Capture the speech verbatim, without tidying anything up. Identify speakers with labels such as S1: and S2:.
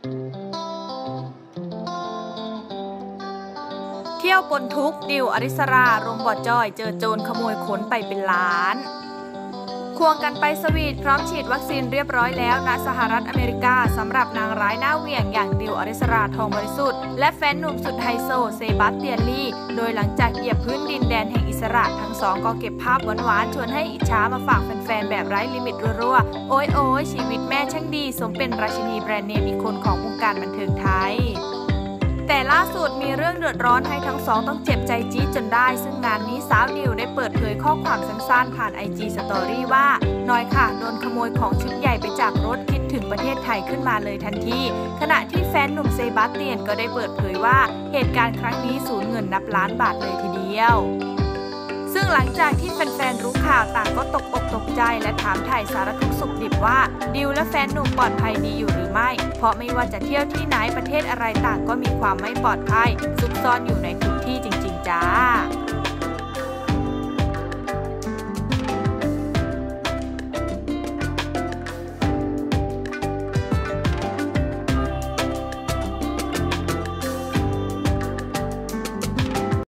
S1: เที่ยวปนทุกดิวอริสราลงบ่อจอยเจอโจรขโมยขนไปเป็นล้านควงกันไปสวีทพร้อมฉีดวัคซีนเรียบร้อยแล้วณสหรัฐอเมริกาสำหรับนางร้ายหน้าเหวี่ยงอย่างดิวอริสราทองบริสุทธิ์และแฟนหนุ่มสุดไฮโซเซบาสเตียนลี่โดยหลังจากเหยียบพื้นดินแดนแห่งอิสระทั้งสองก็เก็บภาพหวานๆชวนให้อิจฉามาฝากแฟนๆแบบไร้ลิมิตรัวๆโอ้ยโอ้ยชีวิตแม่ช่างดีสมเป็นราชินีแบรนด์เนมอีกคนของวงการบันเทิงไทยแต่ล่าสุดมีเรื่องเดือดร้อนให้ทั้งสองต้องเจ็บใจจี๊ดจนได้ซึ่งงานนี้สาวดิวได้เปิดเผยข้อความสั้นๆผ่าน ไอ จี Story ว่าน้อยค่ะโดนขโมยของชุดใหญ่ไปจากรถคิดถึงประเทศไทยขึ้นมาเลยทันทีขณะที่แฟนหนุ่มเซบาสเตียนก็ได้เปิดเผยว่าเหตุการณ์ครั้งนี้สูญเงินนับล้านบาทเลยทีเดียวซึ่งหลังจากที่แฟนๆรู้ข่าวต่างก็ตกอกตกใจและถามถ่ายสารทุกข์สุขดิบว่าดิวและแฟนหนุ่มปลอดภัยดีอยู่หรือไม่เพราะไม่ว่าจะเที่ยวที่ไหนประเทศอะไรต่างก็มีความไม่ปลอดภัยซุกซ่อนอยู่ในทุกที่จริงๆจ้า